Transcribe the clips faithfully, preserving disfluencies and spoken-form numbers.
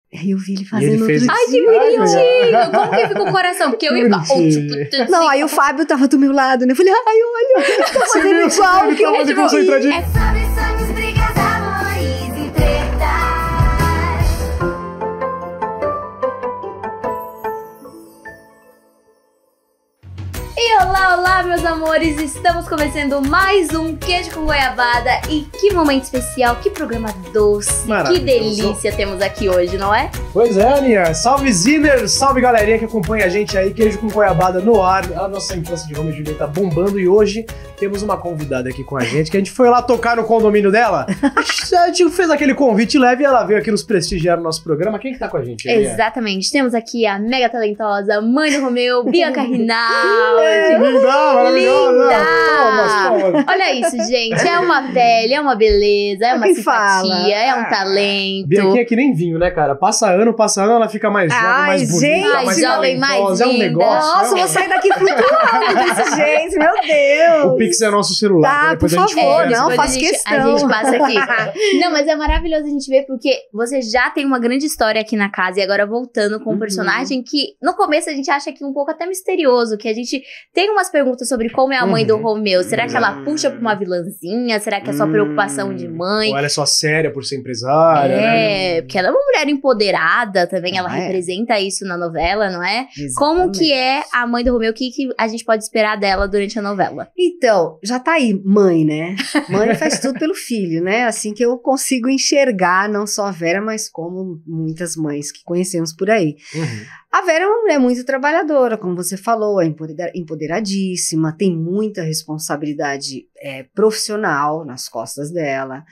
Aí eu vi ele fazendo ele fez... outro Ai, que bonitinho! Como que fica o coração? Porque eu ia falar... Oh, não, aí o Fábio tava do meu lado, né? Eu falei, ai, olha, tá fazendo igual. Que tava de concentradinho. É sobre sonhos, brigas, amores e tretas. E olá, olá, meus amores! Estamos começando mais um Queijo com Goiabada. E que momento especial, que programa doce, que delícia temos aqui hoje, não é? Pois é, Aninha. Salve, Ziner! Salve, galerinha que acompanha a gente aí. Queijo com Goiabada no ar. A nossa infância de Romeu e Julieta tá bombando. E hoje temos uma convidada aqui com a gente, que a gente foi lá tocar no condomínio dela. A gente fez aquele convite leve e ela veio aqui nos prestigiar no nosso programa. Quem que tá com a gente, Aninha? Exatamente. Temos aqui a mega talentosa mãe do Romeu, Bianca Rinaldi. Linda, maravilhosa! Linda! Palmas, palmas. Olha isso, gente. É uma pele, é uma beleza, é uma Quem simpatia, fala? é um talento. Bianquinha é que nem vinho, né, cara? Passa ano, passa ano, ela fica mais jovem, Ai, mais bonita, gente, mais mais jovem, mais talentosa. É um linda. negócio. Nossa, eu é vou um... sair daqui flutuando desse jeito, meu Deus. O Pix é nosso celular. Tá, depois por a gente favor, conversa. não, Depois faço a gente, questão. A gente passa aqui. Não, mas é maravilhoso a gente ver porque você já tem uma grande história aqui na casa e agora voltando com um Uhum. personagem que no começo a gente acha que é um pouco até misterioso, que a gente tem umas perguntas sobre como é a mãe Uhum. do Romeu. Será que ela puxa pra uma vilãzinha? Será que é só preocupação de mãe? Ou ela é só séria por ser empresária, né? É, porque ela é uma mulher empoderada também, ela Ah, é. representa isso na novela, não é? Como que é a mãe do Romeu? O que, que a gente pode esperar dela durante a novela? Então, já tá aí, mãe, né? Mãe faz tudo pelo filho, né? Assim que eu consigo enxergar não só a Vera, mas como muitas mães que conhecemos por aí. Uhum. A Vera é uma mulher muito trabalhadora, como você falou, é empodera- empoderadíssima, tem muita responsabilidade é, profissional nas costas dela,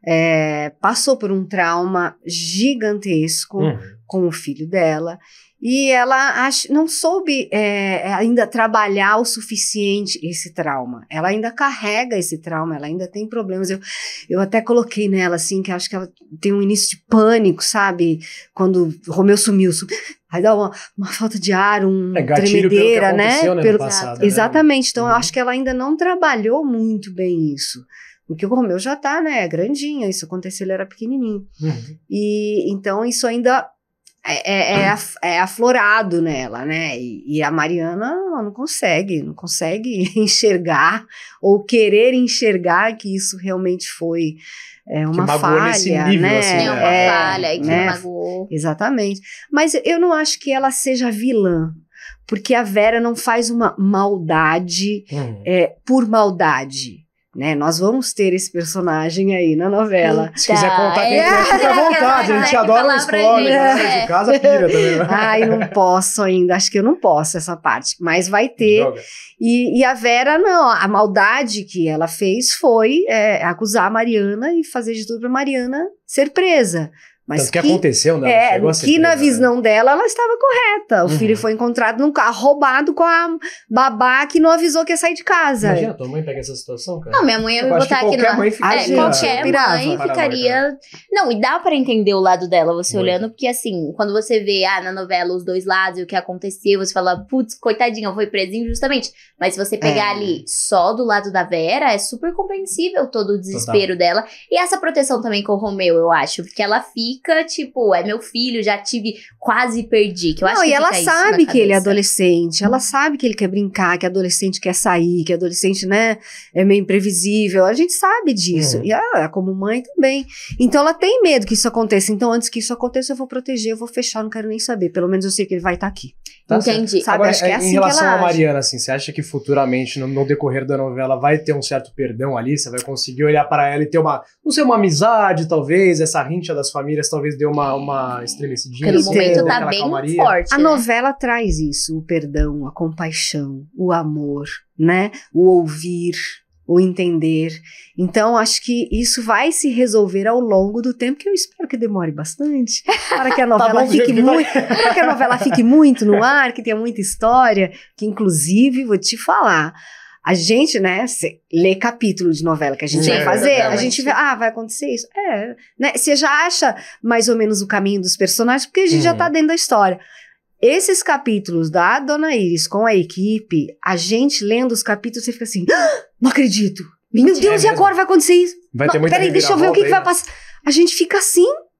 é, passou por um trauma gigantesco Uhum. com o filho dela, e ela ach, não soube é, ainda trabalhar o suficiente esse trauma. Ela ainda carrega esse trauma, ela ainda tem problemas. Eu, eu até coloquei nela, assim, que acho que ela tem um início de pânico, sabe? Quando o Romeu sumiu, sumiu. Aí dá uma, uma falta de ar, um É gatilho tremedeira, pelo que aconteceu, né? né, Pelo- no passado, né? Exatamente, então eu Uhum. acho que ela ainda não trabalhou muito bem isso. Porque o Romeu já tá, né, grandinho, isso aconteceu, ele era pequenininho. Uhum. E então isso ainda é, é, é af- é aflorado nela, né? E, e a Mariana ela não consegue, não consegue enxergar ou querer enxergar que isso realmente foi é, uma magoou falha, nesse nível, né? assim, É uma É, falha aí que né? magoou. Exatamente. Mas eu não acho que ela seja vilã, porque a Vera não faz uma maldade Uhum. é, por maldade. Né? Nós vamos ter esse personagem aí na novela. Se quiser contar quem é. é, fica à vontade. A gente É, adora uma falar pra spoiler. gente, Galera é. de casa pira também. né? Ai, não posso ainda. Acho que eu não posso essa parte. Mas vai ter. Droga. E, e a Vera, não. A maldade que ela fez foi é, acusar a Mariana e fazer de tudo pra Mariana ser presa. Mas Tanto que, aconteceu, né? É, Chegou a ser que na presa, né? visão dela, ela estava correta. O Uhum. filho foi encontrado num carro roubado com a babá que não avisou que ia sair de casa. Imagina, tua mãe pega essa situação, cara. Não, minha mãe ia me Eu acho botar que aqui qualquer na... mãe É, ficaria... qualquer pirava. mãe Paranoica. ficaria... Não, e dá pra entender o lado dela, você Muito. olhando, porque assim, quando você vê, ah, na novela, os dois lados e o que aconteceu, você fala, putz, coitadinha, foi presa injustamente. Mas se você pegar É. ali só do lado da Vera, é super compreensível todo o desespero dela. E essa proteção também com o Romeu, eu acho, porque ela fica, tipo, é meu filho, já tive, quase perdi, que eu acho Não, que e ela fica isso na sabe que ele é cabeça. adolescente, ela sabe que ele quer brincar, que adolescente quer sair, que adolescente, né, é meio imprevisível. A gente sabe disso. Uhum. E ela, como mãe, também. Então ela tem medo que isso aconteça. Então, antes que isso aconteça, eu vou proteger, eu vou fechar, não quero nem saber. Pelo menos eu sei que ele vai estar aqui. Tá Entendi. certo. Sabe, Agora, acho que é em assim que relação ela a age. Mariana, assim, você acha que futuramente, no, no decorrer da novela, vai ter um certo perdão ali? Você vai conseguir olhar pra ela e ter uma, não sei, uma amizade, talvez, essa rincha das famílias talvez dê uma, uma estremecidinha. Porque no Então, momento tá aquela bem calmaria. forte, A né? novela traz isso, o perdão, a compaixão, o amor, né? O ouvir, o entender. Então, acho que isso vai se resolver ao longo do tempo, que eu espero que demore bastante, para que a novela bom do jeito fique que vai. muito, para que a novela fique muito no ar, que tenha muita história, que inclusive, vou te falar, a gente, né, cê lê capítulo de novela que a gente Sim, vai fazer, a totalmente. gente vê, ah, vai acontecer isso. É, né, você já acha mais ou menos o caminho dos personagens, porque a gente já Uhum. tá dentro da história. Esses capítulos da Dona Iris com a equipe, a gente lendo os capítulos, você fica assim, ah, não acredito. Meu Mentira. Deus, É e mesmo? agora vai acontecer isso? Vai Não, ter muita peraí, deixa eu ver o que, que vai reviravolta passar. A gente fica assim,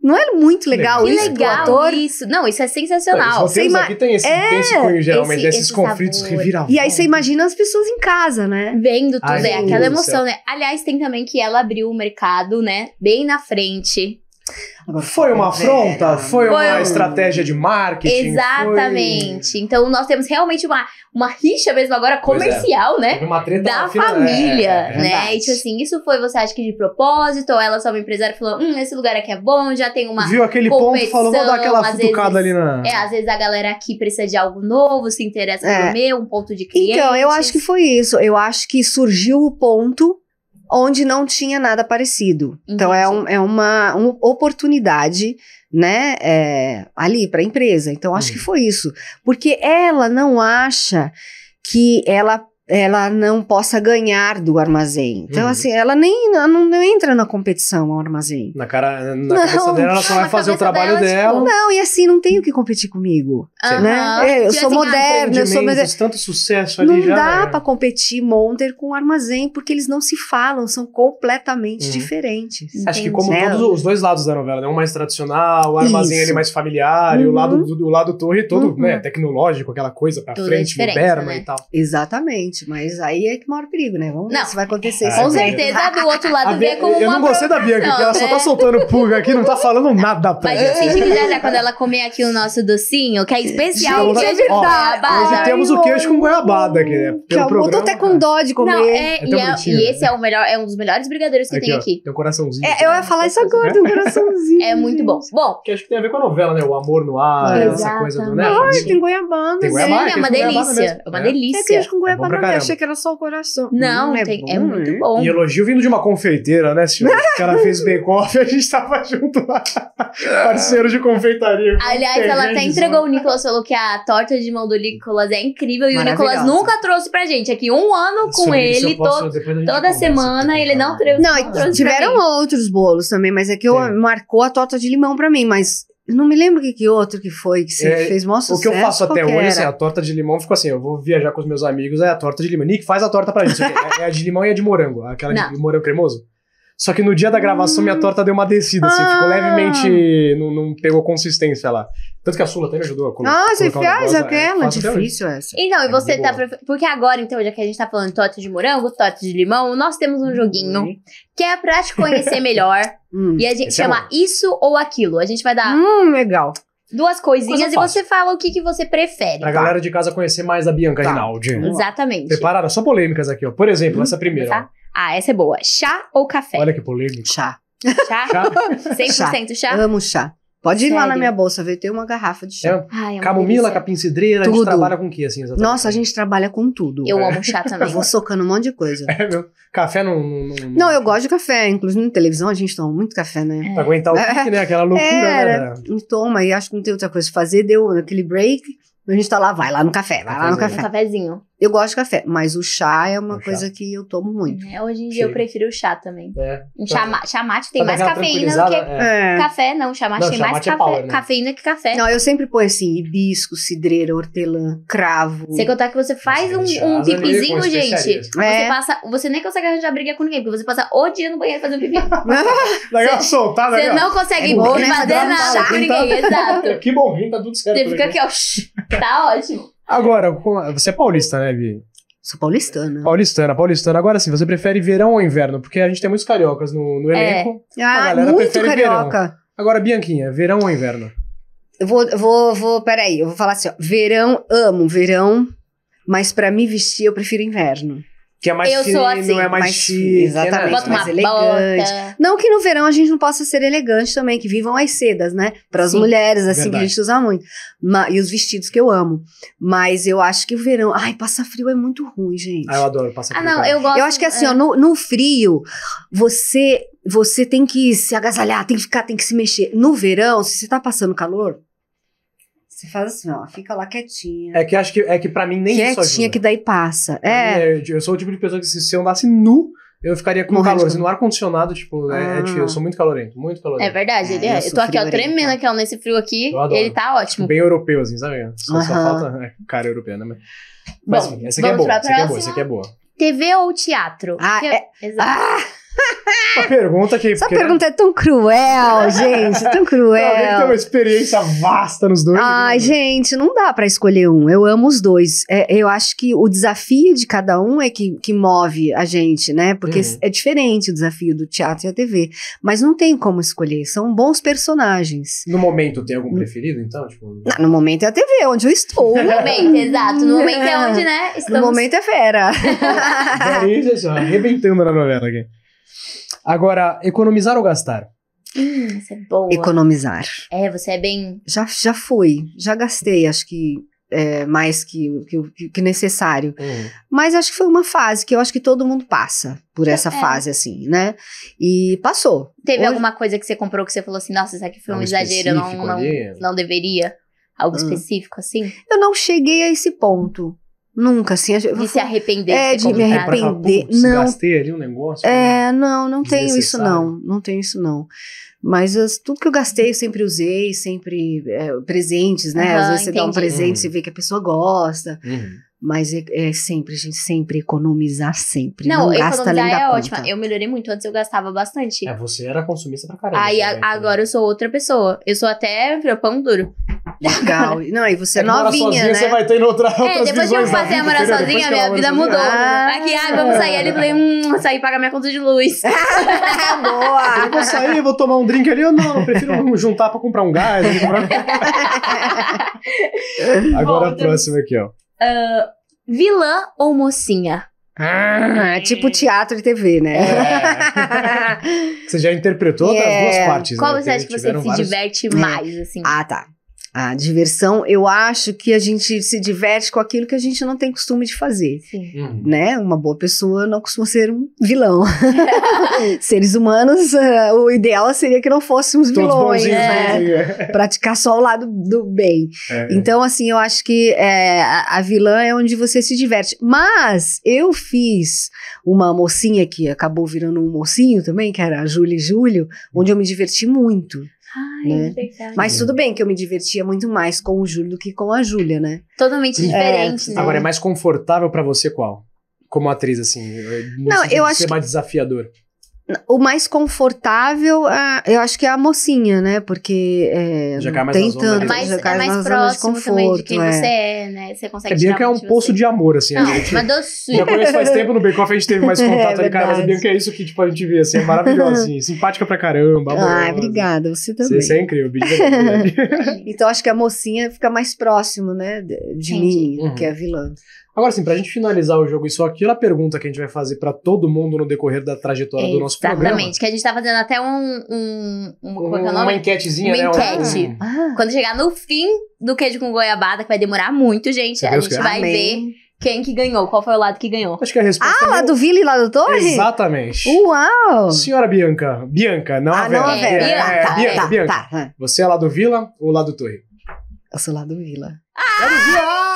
Não é muito legal, Legal. isso Que pro legal ator? isso. Não, isso é Os sensacional. roteiros ima- aqui tem esse, É, tem esse cunho geral, esse- mas esses esse conflitos sabor. reviravam. E aí você imagina as pessoas em casa, né? Vendo tudo, Ai, é meu aquela Deus do emoção, céu. né? Aliás, tem também que ela abriu o mercado, né? Bem na frente. Foi uma afronta? Vera. Foi uma Foi um- estratégia de marketing? Exatamente. Então, nós temos realmente uma, uma rixa mesmo agora Pois é. comercial, né? Foi uma treta Da fina- família, é, é, é. né? verdade. E tipo assim, isso foi, você acha que de propósito? Ou ela só uma empresária falou, hum, esse lugar aqui é bom, já tem uma... Viu aquele ponto e falou, vou dar aquela competição, às futucada ali vezes- na... É, às vezes a galera aqui precisa de algo novo, se interessa É. pelo meu, um ponto de cliente. Então, eu acho que foi isso. Eu acho que surgiu o ponto onde não tinha nada parecido. Então, é, um- é uma, uma oportunidade, né, é, ali para a empresa. Então, acho Hum. que foi isso. Porque ela não acha que ela ela não possa ganhar do armazém. Então, Uhum. assim, ela nem não, não entra na competição ao armazém. Na, cara, na Não. cabeça dela, ela só Não, vai na fazer o cabeça trabalho dela, dela. tipo, Não, e assim, não tem o que competir comigo. Aham. né? É, eu Tipo sou assim, ah, moderna, eu sou Empreendimentos, moderna. tanto sucesso ali Não já. dá né? pra competir Monter com armazém, porque eles não se falam, são completamente Uhum. diferentes. Acho que Entendi. como Né? todos os dois lados da novela, né? Um mais tradicional, o armazém Isso. ali mais familiar, e o Uhum. lado do, do lado torre todo, Uhum. né, tecnológico, aquela coisa pra Tudo é frente, diferente, moderna né? e tal. Exatamente, mas aí é que mora o perigo, né? Vamos Não. ver se vai acontecer Ah, isso. Com é. certeza, do outro A lado Bia- vê como eu uma não gostei da Bianca, porque ela só promoção, tá né? soltando pulga aqui, não tá falando nada pra Mas eu gente. senti que já já quando ela comer aqui o nosso docinho, que é especial, Gente, que é é de verdade. goiabada. Hoje temos o queijo com goiabada aqui, né? Que eu tô até com dó de comer. Não, é, É e, tão é- bonitinho, e né? esse é o melhor, é um dos melhores brigadeiros que Aqui, tem ó, aqui. tem um coraçãozinho. É, eu ia falar isso agora, tem um coraçãozinho. É muito bom. Bom, Que acho que tem a ver com a novela, né? O amor no ar, É. essa coisa do, né? Exatamente. Ai, tem goiabada. Tem sim, goiabada, é queijo uma com goiabada delícia. mesmo. É uma É. É delícia. queijo com É bom goiabada, pra eu caramba. achei que era só o coração. Não, Hum, tem- é bom, muito né? bom. E elogio vindo de uma confeiteira, né, senhor? Que ela fez bake-off e a gente tava junto lá. Parceiro de confeitaria. Aliás, ela até entregou, o Nicolas falou que a torta de mão do Nicolas é incrível e o Nicolas Maravilhosa. nunca trouxe pra gente. Aqui um ano com Sobre isso eu ele, posso- todo- depois a gente toda conversa semana, aqui, ele por não favor. trouxe. Não, não e trouxe pra tiveram mim. outros bolos também, mas é que eu Tem. marcou a torta de limão pra mim, mas eu não me lembro o que, que outro que foi que você É, fez maior O sucesso. que eu faço até qual que hoje, assim, era? a torta de limão ficou assim, eu vou viajar com os meus amigos, é a torta de limão. Nick, faz a torta pra gente. Isso aqui É, é a de limão e a de morango, aquela Não. de morango cremoso. Só que no dia da gravação, minha torta deu uma descida, assim, Ah. ficou levemente, não, não pegou consistência lá. Tanto que a Sula até me ajudou a colo- Ah, você colocar o faz negócio, é, aquela? faço até hoje. Difícil essa. Então, e É você muito tá. boa. prefe- Porque agora, então, já que a gente tá falando torta de morango, torta de limão, nós temos um joguinho que é pra te conhecer melhor. Hum. E a gente Esse é chama bom. Isso ou Aquilo. A gente vai dar Hum, legal. duas coisinhas Coisa e fácil. você fala o que, que você prefere. Pra galera de casa conhecer mais da Bianca Tá. Rinaldi. Exatamente. Prepararam? Só polêmicas aqui, ó. Por exemplo, essa primeira. Tá? Ah, essa é boa. Chá ou café? Ó. Olha que polêmica. Chá. Chá? Chá, cem por cento chá? Amo chá. Pode ir lá Sério? na minha bolsa ver, tem uma garrafa de chá. É, Ai, é uma camomila, delícia. capim cidreira, a gente Tudo. trabalha com o que, assim, exatamente? Nossa, a gente trabalha com tudo. Eu amo chá também. Eu vou socando um monte de coisa. É, meu. Café não... Não, não, Não, eu gosto de café. Inclusive, na televisão, a gente toma muito café, né? Pra aguentar o pique, né? Aquela loucura, É, né? não toma e acho que não tem outra coisa pra fazer. Deu aquele break, a gente tá lá, vai lá no café, vai lá no Um café. cafezinho. Eu gosto de café, mas o chá é uma O chá. coisa que eu tomo muito. É, hoje em dia Chega. eu prefiro o chá também. É. Um chá, ma- chá mate tem Pra mais dar aquela cafeína do que tranquilizada, é. É. café, não. Chá mate Não, tem chá mais mate é café, power, né? cafeína que café. Não, eu sempre ponho assim, hibisco, cidreira, hortelã, cravo. Sem contar que você faz um, Nossa, um chás ali pipizinho, com gente. especiarias. Você É. passa. Você nem consegue arranjar briga com ninguém, porque você passa o dia no banheiro fazendo pipi. Dá aquela soltada Você ali, ó. não consegue É bom, né? fazer Dá uma nada fala, com então. ninguém, exato. Que bom, rim, tá tudo certo. Você por fica aqui, ó. shh, Tá ótimo. Agora, com- você é paulista, né, Vi? Sou paulistana. Paulistana, paulistana. Agora sim, você prefere verão ou inverno? Porque a gente tem muitos cariocas no, no É. elenco. Ah, galera muito prefere carioca. Agora, Bianquinha, verão ou inverno? Eu vou, eu vou, vou, peraí, eu vou falar assim, ó. Verão, amo verão, mas pra me vestir eu prefiro inverno. Que é mais Eu fino, sou assim, é mais mais chique. exatamente, né? Bota uma mais elegante. bota. Não que no verão a gente não possa ser elegante também, que vivam as sedas, né? Para as Sim. mulheres, assim, Verdade. que a gente usa muito. Ma- e os vestidos que eu amo. Mas eu acho que o verão. Ai, passar frio é muito ruim, gente. Ah, eu adoro passar Ah, frio, não, cara. eu gosto. Eu acho que assim, é. ó, no, no frio, você você tem que se agasalhar, tem que ficar, tem que se mexer. No verão, se você tá passando calor, você faz assim, ó, fica lá quietinha. É que acho que, é que pra mim nem isso quietinha ajuda. que daí passa. Pra É. mim, eu, eu sou o tipo de pessoa que se, se eu andasse nu, eu ficaria com Morrendo de calor. calor. Se no ar-condicionado, tipo, é, é Ah. difícil. Eu sou muito calorento, muito calorento. É verdade, É, ele eu é. Eu sou tô aqui, ó, friorenta. tremendo aqui, ó, nesse frio aqui. Eu adoro. Ele tá ótimo. Bem europeu, assim, sabe? Só, só Aham. falta é, cara europeu, né? Mas, mas Bom, enfim, essa aqui é vamos boa, pra essa aqui é boa, próxima? essa aqui é boa. T V ou teatro? Ah, Que- é- Exato. Ah! Uma pergunta que... Essa porque, pergunta é tão cruel, gente, tão Alguém que tem cruel. uma experiência vasta nos dois. Ai, né? gente, não dá pra escolher um. Eu amo os dois. É, eu acho que o desafio de cada um é que, que move a gente, né? Porque Uhum. é diferente o desafio do teatro e a T V. Mas não tem como escolher. São bons personagens. No momento, tem algum preferido, então? Tipo... Não, no momento é a T V, onde eu estou. No momento, exato. No momento é onde, né? No Estamos... momento é fera. Daí, assim, ó, arrebentando na novela aqui. Agora, economizar ou gastar? Hum, essa é boa. Economizar. É, você é bem... Já, já fui. Já gastei, acho que é, mais que, que, que necessário. Uhum. Mas acho que foi uma fase que eu acho que todo mundo passa por essa É. fase, assim, né? E passou. Teve Hoje- alguma coisa que você comprou que você falou assim, nossa, isso aqui foi um Algo exagero, eu não, específico não, ali? não deveria? Algo Hum. específico, assim? Eu não cheguei a esse ponto. Nunca, assim. eu De vou se falar- arrepender É, de ter de me comprado? Pra falar, arrepender. putz, Não. gastei ali um negócio. né? É, não, não tenho isso Desnecessário. não. Não tenho isso não. Mas as- tudo que eu gastei, eu sempre usei, sempre é, presentes, né? Aham, Às vezes você dá um entendi. presente, Uhum. você vê que a pessoa gosta. Uhum. Mas é, é sempre, gente, sempre economizar sempre. Não, Não, gasta além economizar da é conta. ótima. Eu melhorei muito, antes eu gastava bastante. É, você era consumista pra caramba. Aí assim, a- né? agora eu sou outra pessoa. Eu sou até meu pão duro. Legal. Não, e você é É que morar novinha, sozinha, né? você vai tendo outra, outras É, depois que eu visões da passei a vida, morar entendeu? Depois sozinha, que ela minha mora vida sozinha, mudou. Ah. Aqui, ah, vamos sair ali. Falei, hum, sair pagar minha conta de luz. Boa! Eu vou sair, vou tomar um drink ali, eu não, eu prefiro juntar pra comprar um gás. ali, comprar- Agora a Bom, próxima aqui, ó. Vilã ou mocinha? Ah, tipo teatro e T V, né? É. Você já interpretou das É. duas partes, Qual né? você acha que você Tiveram se vários- diverte mais, assim? Ah, tá. A diversão, eu acho que a gente se diverte com aquilo que a gente não tem costume de fazer, Sim. Uhum. né? Uma boa pessoa não costuma ser um vilão. Seres humanos, ah, o ideal seria que não fôssemos Todos vilões, bonzinhos, né? né? Praticar só o lado do bem. É. Então, assim, eu acho que é, a, a vilã é onde você se diverte. Mas eu fiz uma mocinha que acabou virando um mocinho também, que era a Júlia e Júlio, onde eu me diverti muito. Ai, Né? verdade. Mas tudo bem que eu me divertia muito mais com o Júlio do que com a Júlia, né? Totalmente diferente, né? Agora, é mais confortável pra você qual? Como atriz, assim? no Não, sentido eu de acho ser que- mais desafiador. O mais confortável, ah, eu acho que é a mocinha, né? Porque é, Já não cai mais tem na zona tanto, ali. Mas já é cai mais na zona próximo também de quem é. você é, né? Você consegue A Bianca tirar é um muito de poço você. de amor, assim. Não, a gente... uma Já doçura. conheço faz tempo no Bake Off, a gente teve mais contato É ali, cara, mas a verdade. Bianca é isso que tipo, a gente vê, assim, é maravilhosa, assim, simpática pra caramba. Ah, amorosa. obrigada, você Você, também. você é incrível, Bid, de verdade. Então acho que a mocinha fica mais próximo, né, de, de Entendi. mim, Uhum. do que a vilã. Agora, assim, pra gente finalizar o jogo, isso aqui é a pergunta que a gente vai fazer pra todo mundo no decorrer da trajetória do nosso programa. Exatamente. Que a gente tá fazendo até um. um, um como é que é o Uma nome? enquetezinha, Uma né? enquete. Um- Ah, Quando chegar no fim do queijo com goiabada, que vai demorar muito, gente, Se a Deus gente quiser. vai ver amém. quem que ganhou, qual foi o lado que ganhou. Acho que a resposta Ah, é lá meio- do Vila e lá do Torre? Exatamente. Uau! Senhora Bianca. Bianca, não a Ah, não Vera. a Vera. É, Ah, É, tá, Bianca, tá, Bianca. tá. Ah, Você é lá do Vila ou lá do Torre? eu sou lá do Vila. Lá do Vila!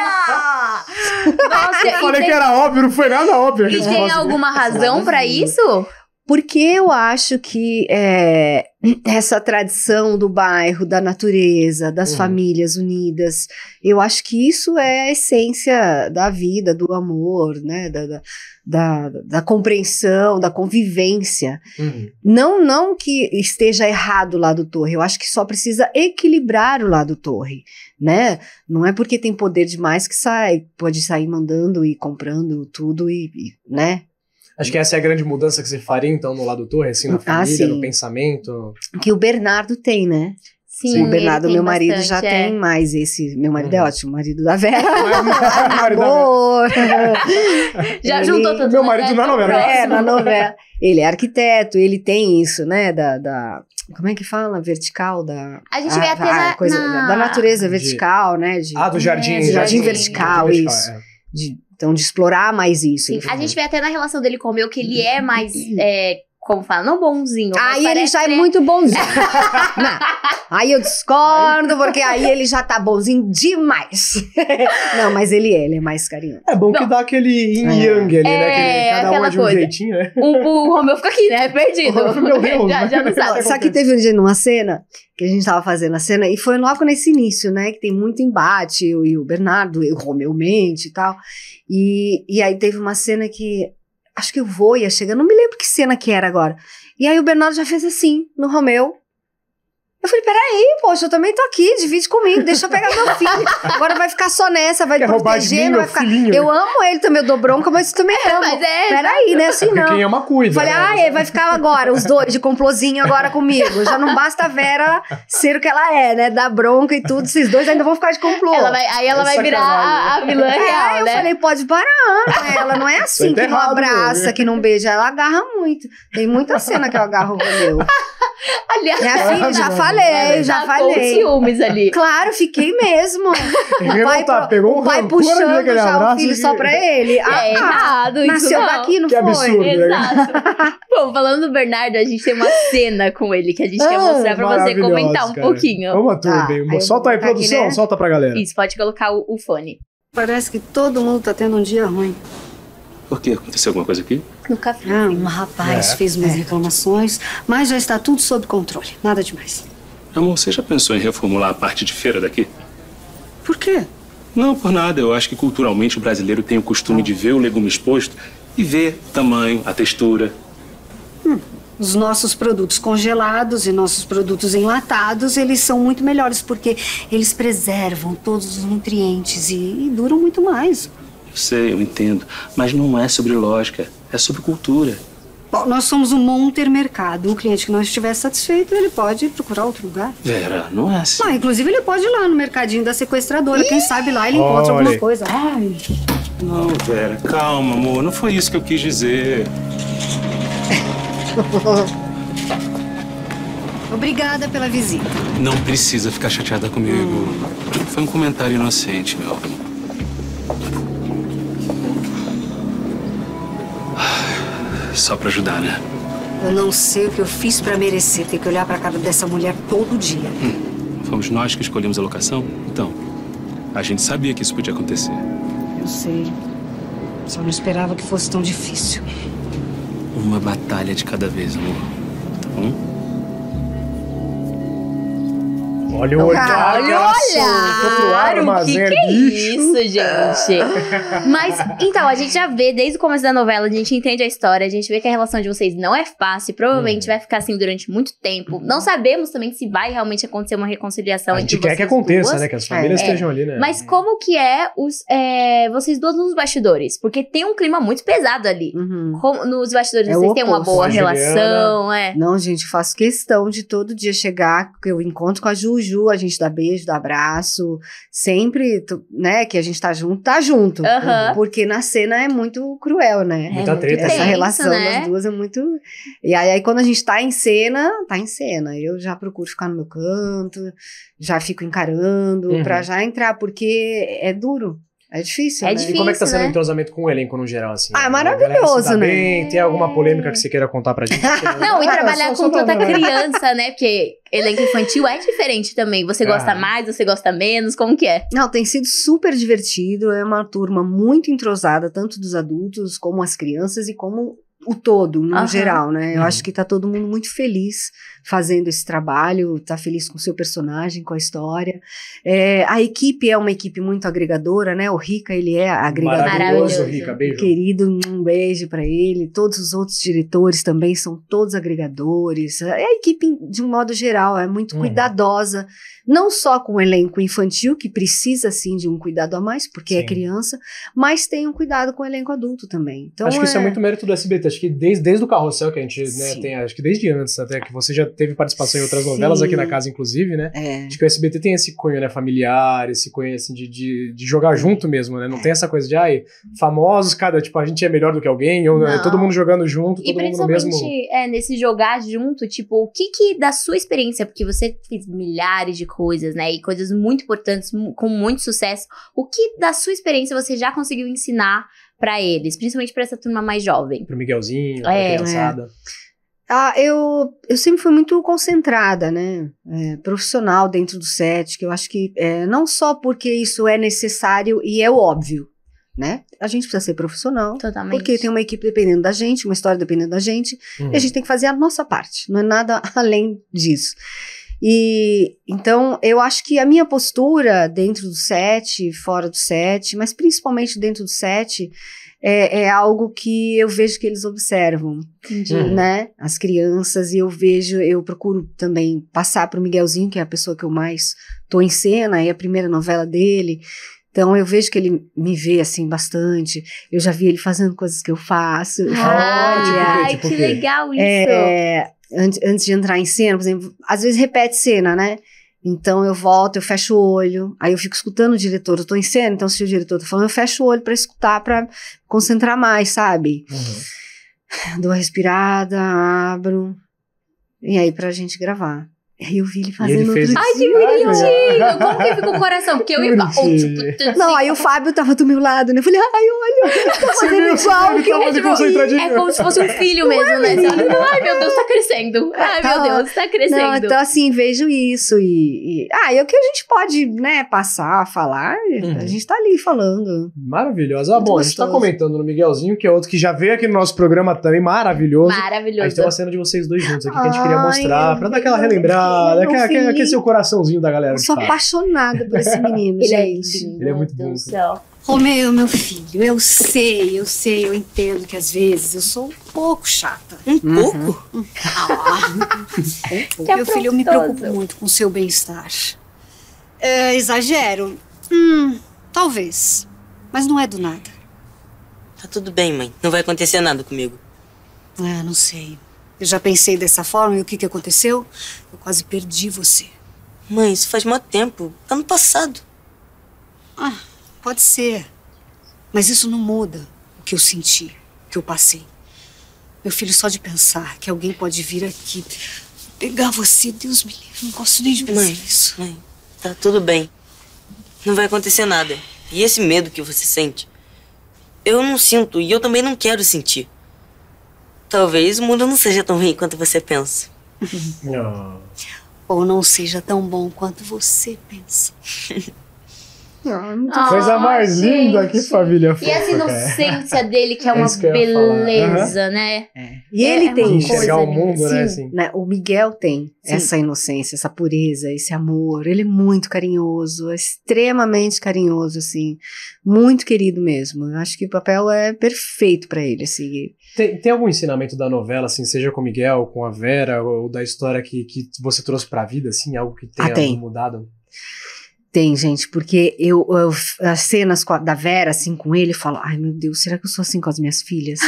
Nossa, Eu falei e que tem, era óbvio, não foi nada óbvio. a e tem resposta. alguma razão pra isso? Porque eu acho que é, essa tradição do bairro, da natureza, das Uhum. famílias unidas, eu acho que isso é a essência da vida, do amor, né? Da, da, da, da compreensão, da convivência. Uhum. Não, não que esteja errado o lado Torre, eu acho que só precisa equilibrar o lado Torre, né? Não é porque tem poder demais que sai, pode sair mandando e comprando tudo e, e, né? Acho que essa é a grande mudança que você faria, então, no lado do Torre, assim, na Ah, família, sim. no pensamento. Que o Bernardo tem, né? Sim, o Bernardo, ele tem meu marido, bastante, já é. tem mais esse. Meu marido é Uhum. ótimo, marido da Vera. Marido da Amor! Já Ele- juntou tudo. Meu né? marido na novela. É, na novela. Ele é arquiteto, ele tem isso, né? Da. da como é que fala? Vertical da. A gente vê até na- coisa, na- da natureza De- vertical, né? De, Ah, do jardim. É, jardim jardim vertical, isso. é. de- então, de explorar mais isso. Sim, Ele- a gente vê até na relação dele com o meu que ele é mais, é, como fala, não bonzinho. mas Aí ele parece já é que muito bonzinho. Não. Aí eu discordo, porque aí ele já tá bonzinho demais. Não, mas ele é, ele é mais carinhoso. É bom que Não. dá aquele yin É. yang ali, né? É, Aquele, cada um aquela é de um coisa. jeitinho, né? O, o Romeu fica aqui, né? Perdido. Meu Deus. já, já não sabe. Só que teve um dia numa cena, que a gente tava fazendo a cena, e foi logo nesse início, né? Que tem muito embate, eu e o Bernardo, e o Romeu mente e tal. E, e aí teve uma cena que acho que eu vou, ia chegar, não me lembro que cena que era agora. E aí o Bernardo já fez assim, no Romeu. Eu falei, peraí, poxa, eu também tô aqui, divide comigo, deixa eu pegar meu filho. Agora vai ficar só nessa, vai Quer roubar de proteger, mim, não meu vai ficar... filhinho? Eu amo ele também, eu dou bronca, mas eu também amo. Mas é, Peraí, né, assim Porque não. quem ama cuida. Falei, né? ah, é, vai ficar agora, os dois de complozinho agora comigo. Já não basta a Vera ser o que ela é, né? Dar bronca e tudo, esses dois ainda vão ficar de complô. Ela vai, aí ela É vai virar a, a vilã É, real, eu né? falei, pode parar, né? Ela não é assim, Isso que aí tá não errado, abraça, meu. que não beija, ela agarra muito. Tem muita cena que eu agarro o Romeu. Aliás, Minha filha, já Maravilhoso. falei, já tá com falei. ciúmes ali. Claro, fiquei mesmo. Ele não tá, pro- pegou um o pai rancor ali puxando naquele já abraço o filho que- só pra ele. Ah, É errado, isso nasceu não. daqui, não Que foi? absurdo, né? Exato. Bom, falando do Bernardo, a gente tem uma cena com ele que a gente quer Ah, mostrar pra você Maravilhoso, comentar um cara. pouquinho. Vamos a tudo, Tá, bem. aí eu Solta aí, vou botar produção, aqui, né? solta pra galera. Isso, pode colocar o, o fone. Parece que todo mundo tá tendo um dia ruim. Por quê? Aconteceu alguma coisa aqui? No café. Ah, um rapaz É. fez umas reclamações, mas já está tudo sob controle. Nada demais. Amor, você já pensou em reformular a parte de feira daqui? Por quê? Não, por nada. Eu acho que culturalmente o brasileiro tem o costume de ver o legume exposto e ver o tamanho, a textura. Os nossos produtos congelados e nossos produtos enlatados, eles são muito melhores porque eles preservam todos os nutrientes e, e duram muito mais. Eu sei, eu entendo. Mas não é sobre lógica, é sobre cultura. Bom, nós somos um Monter Mercado. Um cliente que não estiver satisfeito, ele pode procurar outro lugar. Vera, não é assim. Não, inclusive ele pode ir lá no mercadinho da sequestradora. Quem sabe lá ele encontra Olha alguma aí. coisa. Ai, Não, Vera, calma, amor. Não foi isso que eu quis dizer. obrigada pela visita. Não precisa ficar chateada comigo. Foi um comentário inocente, meu. Só pra ajudar, né? Eu não sei o que eu fiz pra merecer ter que olhar pra cara dessa mulher todo dia. Fomos nós que escolhemos a locação? Então, a gente sabia que isso podia acontecer. Eu sei. Só não esperava que fosse tão difícil. Uma batalha de cada vez, amor. Tá bom? Olha o olhar, Olha, que ela soltou pro ar, olha, o que armazém, que é bicho. isso, gente? Mas, então, a gente já vê desde o começo da novela, a gente entende a história, a gente vê que a relação de vocês não é fácil, provavelmente Hum. vai ficar assim durante muito tempo. Não sabemos também se vai realmente acontecer uma reconciliação A entre gente quer que vocês aconteça, duas. né? Que as famílias É. estejam ali, né? Mas como que é, os, é vocês duas nos bastidores? Porque tem um clima muito pesado ali. Uhum. Como, nos bastidores, É vocês o têm uma oposto. boa A Juliana- relação, é? Não, gente, eu faço questão de todo dia chegar, que eu encontro com a Juju, a gente dá beijo, dá abraço, sempre, tu- né, que a gente tá junto, tá junto. Aham. Porque na cena é muito cruel, né? Muita muito treta. Essa tenso, relação né? das duas é muito... E aí, aí, quando a gente tá em cena, tá em cena. Eu já procuro ficar no meu canto, já fico encarando, Uhum. pra já entrar, porque é duro, é difícil, É né? difícil. E como é que tá sendo né? o entrosamento com o elenco no geral, assim? Ah, é A galera maravilhoso, se dá né? bem? Tem alguma polêmica que você queira contar pra gente? Não, e Ah, trabalhar só- só com pra- tanta criança, né? Porque elenco infantil é diferente também. Você gosta Ah. mais, você gosta menos, como que é? Não, tem sido super divertido, é uma turma muito entrosada, tanto dos adultos como as crianças e como o todo, no Aham. geral, né? Eu Uhum. acho que tá todo mundo muito feliz fazendo esse trabalho, tá feliz com o seu personagem, com a história. É, a equipe é uma equipe muito agregadora, né? O Rica, ele é agregador. Maravilhoso, Maravilhoso. Rica. Beijo. Querido, um beijo pra ele. Todos os outros diretores também são todos agregadores. É a equipe, de um modo geral, é muito Uhum. cuidadosa, não só com o elenco infantil, que precisa sim de um cuidado a mais, porque Sim. é criança, mas tem um cuidado com o elenco adulto também. Então, acho que isso é muito mérito do S B T. Acho que desde, desde o Carrossel que a gente né, Sim. tem, acho que desde antes, até que você já teve participação em outras novelas Sim. aqui na casa, inclusive, né? É. Acho que o S B T tem esse cunho, né, familiar, esse cunho, assim, de, de, de jogar junto mesmo, né? Não tem essa coisa de, ai, famosos, cada, tipo, a gente é melhor do que alguém, ou é Não. todo mundo jogando junto, E todo mundo no principalmente mesmo... é, nesse jogar junto, tipo, o que que da sua experiência, porque você fez milhares de coisas, né, e coisas muito importantes, mu- com muito sucesso, o que da sua experiência você já conseguiu ensinar pra eles, principalmente pra essa turma mais jovem? Pro Miguelzinho, pra É. criançada. Ah, eu, eu sempre fui muito concentrada, né? É, profissional dentro do set, que eu acho que é, não só porque isso é necessário e é o óbvio, né? A gente precisa ser profissional, Totalmente. porque tem uma equipe dependendo da gente, uma história dependendo da gente, Uhum. e a gente tem que fazer a nossa parte, não é nada além disso. E então eu acho que a minha postura dentro do set, fora do set, mas principalmente dentro do set, é, é algo que eu vejo que eles observam, Entendi. Uhum. né? As crianças, e eu vejo, eu procuro também passar pro Miguelzinho, que é a pessoa que eu mais tô em cena, é a primeira novela dele. Então eu vejo que ele me vê assim bastante. Eu já vi ele fazendo coisas que eu faço. Ai, tipo o quê? que legal isso. É, antes, antes de entrar em cena, por exemplo, às vezes repete cena, né? Então eu volto, eu fecho o olho, aí eu fico escutando o diretor, eu tô em cena, então se o diretor tá falando, eu fecho o olho pra escutar, pra concentrar mais, sabe? Uhum. Dou uma respirada, abro, e aí pra gente gravar. Aí eu vi ele fazendo ele fez outro Ai, que dia. bonitinho! Como que fica o coração? Porque eu ia falar, oh, Bonitinho. tipo, Não, aí o Fábio tava do meu lado, né? Eu falei, ai, olha, tá Você fazendo viu? igual Ele que tava eu de concentradinho. é como se fosse um filho mesmo, né? Você olha, ai, meu Deus, tá crescendo. Ai, meu Tá. Deus, tá crescendo. Não, então assim, vejo isso e, e... Ah, e o que a gente pode, né, passar, falar, Uhum. a gente tá ali falando. Maravilhoso. Ah, Muito bom, a gente tá gostoso. comentando no Miguelzinho, que é outro que já veio aqui no nosso programa também, maravilhoso. A Maravilhoso. gente tem uma cena de vocês dois juntos aqui que a gente queria Ai, mostrar, pra dar aquela meu relembrada, Deus, aquele, aquele, filho. aquecer o coraçãozinho da galera. Eu de sou fato. apaixonada por esse menino, Ele é gente. lindo, Ele é muito meu Deus bom, do céu. Romeu, meu filho, eu sei, eu sei, eu entendo que às vezes eu sou um pouco chata. Um pouco? Ah, Que meu filho, eu me afrontoso. preocupo muito com o seu bem-estar. É, exagero? Hum, talvez. Mas não é do nada. Tá tudo bem, mãe. Não vai acontecer nada comigo. Ah, não sei. Eu já pensei dessa forma e o que, que aconteceu? Eu quase perdi você. Mãe, isso faz mó tempo. Ano passado. Ah, pode ser. Mas isso não muda o que eu senti, o que eu passei. Meu filho, só de pensar que alguém pode vir aqui pegar você, Deus me livre, não gosto nem de pensar Mãe, nisso. mãe, tá tudo bem. Não vai acontecer nada. E esse medo que você sente, eu não sinto e eu também não quero sentir. Talvez o mundo não seja tão ruim quanto você pensa. Ah. Ou não seja tão bom quanto você pensa. Ah, muito Ah, Coisa mais gente. linda, que família fofa, E essa inocência dele, que é É uma isso que eu ia falar. beleza, né? E ele É tem uma De isso. enxergar coisa o mundo, linda. né, Sim, assim. né? O Miguel tem Sim. essa inocência, essa pureza, esse amor. Ele é muito carinhoso, é extremamente carinhoso, assim. Muito querido mesmo. Eu acho que o papel é perfeito pra ele, assim. Tem, tem algum ensinamento da novela, assim, seja com o Miguel, com a Vera, ou da história que, que você trouxe pra vida, assim, algo que tenha Ah, tem. mudado? Tem, gente, porque eu, eu- as cenas com a- da Vera, assim, com ele, eu falo, ai meu Deus, será que eu sou assim com as minhas filhas?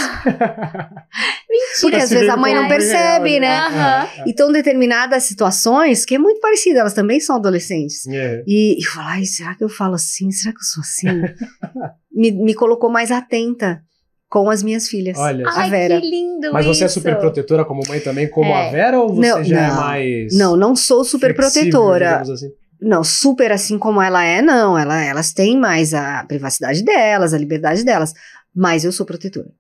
Porque às Se vezes vê a mãe como não bem percebe, real, né? Aham. Então, determinadas situações, que é muito parecido, elas também são adolescentes. É. E eu falo, ai, será que eu falo assim? Será que eu sou assim? me, me colocou mais atenta com as minhas filhas. Olha, a Ai, Vera. que lindo mas você é isso. super protetora como mãe também, como É. a Vera, ou você Não, já é não. mais Não, não sou super flexível, protetora. digamos assim? Não, super assim como ela é, não. Ela, elas têm mais a privacidade delas, a liberdade delas. Mas eu sou protetora.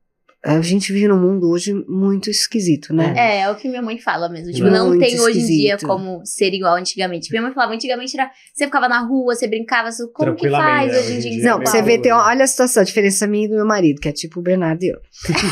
A gente vive num mundo hoje muito esquisito, né? É, é o que minha mãe fala mesmo. Tipo, Muito não tem hoje em dia esquisito. como ser igual antigamente. Minha mãe falava, antigamente era, você ficava na rua, você brincava, você- como que Tranquilamente, faz né? hoje em Hoje em dia? dia em Não, São pra você Paulo? ver, tem, olha a situação, a diferença minha e do meu marido, que é tipo o Bernardo e eu.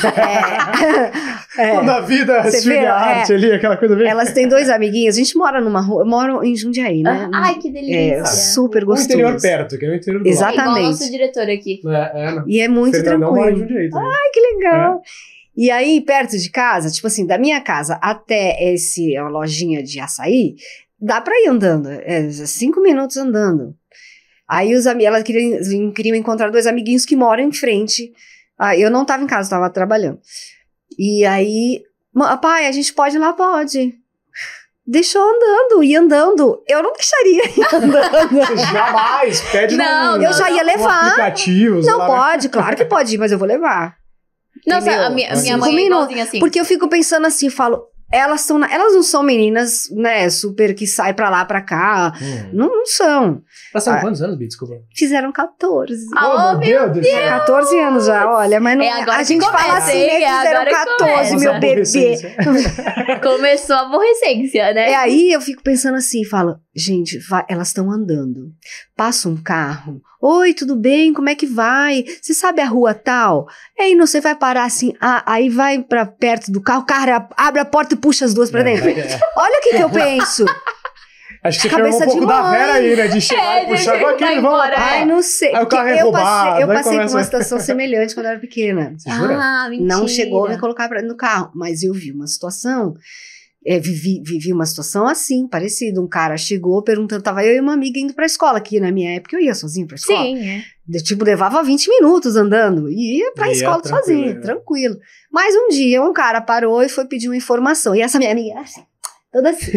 É. É. Quando a vida Você surge vê, a arte é. ali, aquela coisa bem... Elas têm dois amiguinhos, a gente mora numa rua, eu moro em Jundiaí, né? Ah, Ai, que delícia. É super o gostoso. interior perto, que é o interior do Exato. É igual o exatamente. nosso diretor aqui. lado. É, é, não. E é muito Fernandão mora em tranquilo. Jundiaí também. Ai, que legal. E aí, perto de casa, tipo assim, da minha casa até esse a lojinha de açaí, dá pra ir andando. É cinco minutos andando. Aí os amigos, ela queria, queria encontrar dois amiguinhos que moram em frente. Ah, eu não tava em casa, tava trabalhando. E aí, "Ma- pai, a gente pode ir lá? Pode. Deixou andando, e andando. Eu não deixaria ir andando. Jamais, pede Não, um, eu já ia um levar. aplicativo, sei Não lá, pode, claro que pode ir, mas eu vou levar. Nossa, Entendeu? a minha, a minha Cinco mãe é minutos. igualzinha assim. Porque eu fico pensando assim, eu falo, elas são, na- elas não são meninas, né, super que sai pra lá, pra cá. Hum. Não, não são. Elas são Ah. quantos anos, Bi? Desculpa. Fizeram catorze. Ah, oh, meu Deus do céu. catorze anos já, olha, mas não, É agora a que gente começa, fala assim, hein? né, É fizeram agora que catorze, começa. meu Nossa, bebê. aborrecência. Começou a aborrecência, né? É aí eu fico pensando assim, falo, gente, vai- elas estão andando, passa um carro, oi, tudo bem, como é que vai? Você sabe a rua tal? Aí não, você vai parar assim, ah, aí vai pra perto do carro, o cara abre a porta e puxa as duas pra dentro. É, é. Olha o que que eu penso. Acho que você Cabeça pegou um pouco de da mãe. Vera aí, né? De chegar É, e puxar de- com aquele, vai vamos embora, lá. Ai, não sei. Aí o carro porque é eu passei, roubado, eu aí passei por começa- uma situação semelhante quando eu era pequena. Você jura? Ah, mentira. Não chegou a me colocar pra, no carro, mas eu vi uma situação, é, vivi, vivi uma situação assim, parecida. Um cara chegou perguntando, tava eu e uma amiga indo pra escola, que na minha época eu ia sozinha pra escola. Sim, é. Eu, tipo, levava vinte minutos andando e ia pra Ia escola tranquilo, sozinha, né? tranquilo. Mas um dia um cara parou e foi pedir uma informação. E essa minha amiga, assim, toda assim.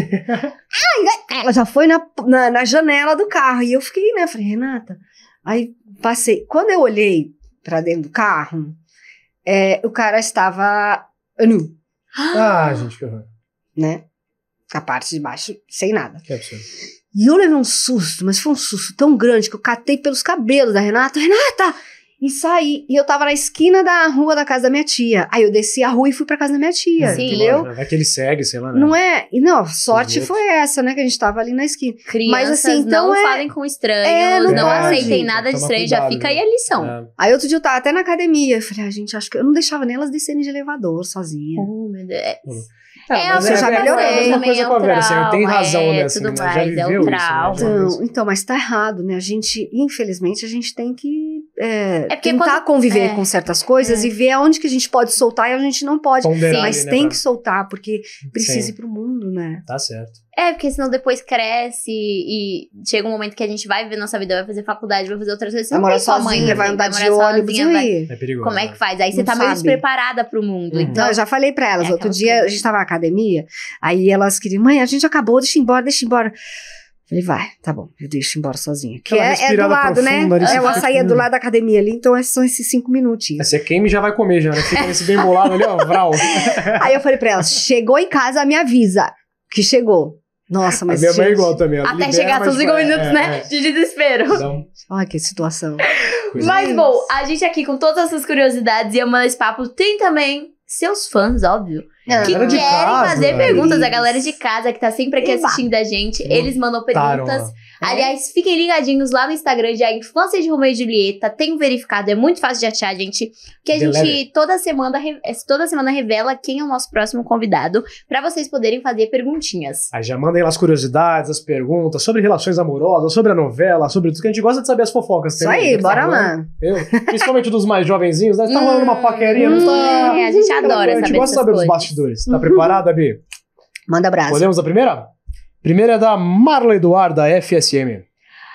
Ai, ela já foi na, na, na janela do carro. E eu fiquei, né? Falei, Renata. Aí passei. Quando eu olhei pra dentro do carro, é, o cara estava nu, Ah, gente, que horror. né? Com a parte de baixo, sem nada. Que absurdo. E eu levei um susto, mas foi um susto tão grande que eu catei pelos cabelos da Renata. Renata! E saí. E eu tava na esquina da rua da casa da minha tia. Aí eu desci a rua e fui pra casa da minha tia, Sim. entendeu? Vai que ele segue, sei lá, né? Não é? E não, a sorte Os foi essa, né? Que a gente tava ali na esquina. Crianças Mas, assim, então não é- falem com estranhos, É, não, não pode. aceitem nada de Toma estranho, já cuidado, fica né? aí a lição. É. Aí outro dia eu tava até na academia. Eu falei, ah, gente, acho que eu não deixava nem elas descerem de elevador sozinha. Oh, meu Deus. É, É, mas eu já é, melhorei. É a mesma coisa com a Vera, assim, tem trauma, razão, é, né? Assim, tudo né? Já mais, é um viveu isso, né? trauma. Já viu isso. Então, então, mas tá errado, né? A gente, infelizmente, a gente tem que é, É porque tentar quando- conviver é. com certas coisas É. e ver aonde que a gente pode soltar e onde a gente não pode. Ponderar Mas ali, né, tem pra- que soltar, porque precisa Sim. ir pro mundo, né? Tá certo. É, porque senão depois cresce e chega um momento que a gente vai viver nossa vida, vai fazer faculdade, vai fazer outras coisas. Você Vai não morar tem sua mãe, sozinha, vai também, andar de morar ônibus sozinha, e vai- aí? É perigoso. Como é que faz? Aí você Não tá meio sabe. despreparada pro mundo. Uhum. Então, Não, eu já falei pra elas, É outro aquela dia coisa. a gente tava na academia, aí elas queriam, mãe, a gente acabou, deixa ir embora, deixa ir embora. Falei, vai, tá bom, eu deixo embora sozinha. Que Aquela é, é do respirada lado, né? profunda ali, você É, ela fica saía com- do lado da academia ali, então é só esses cinco minutinhos. Aí você queima e já vai comer, já, né? Fica nesse bem bolado ali, ó, vral. Aí eu falei pra elas, chegou em casa, me avisa que chegou. Nossa, A mas minha mãe é gente, igual também. ela até libera, chegar mas, são cinco tipo, é, minutos, é, né? é. De desespero. Dá um- olha que situação. coisa. Mas, bom, a gente aqui com todas essas curiosidades e amando esse papo, tem também seus fãs, óbvio. É, Que Galera de querem casa, fazer né? perguntas. A galera de casa que tá sempre aqui Eba. assistindo a gente, eles mandam Taram perguntas. lá. Aliás, fiquem ligadinhos lá no Instagram de A Infância de Romeu e Julieta. Tem verificado, é muito fácil de achar, gente. Que a The gente toda semana, re- toda semana revela quem é o nosso próximo convidado, pra vocês poderem fazer perguntinhas. Aí já mandem lá as curiosidades, as perguntas sobre relações amorosas, sobre a novela, sobre tudo, que a gente gosta de saber as fofocas Isso também. aí, né, que tá bora rolando. lá. Eu, principalmente dos mais jovenzinhos, né? Tá rolando uma paquerinha, não hum, tá? é, a gente adora A gente saber gosta de dessas saber dos coisas. bastidores. Tá preparada, Bi? Manda abraço. Podemos a primeira? Primeira é da Marla Eduardo, da F S M.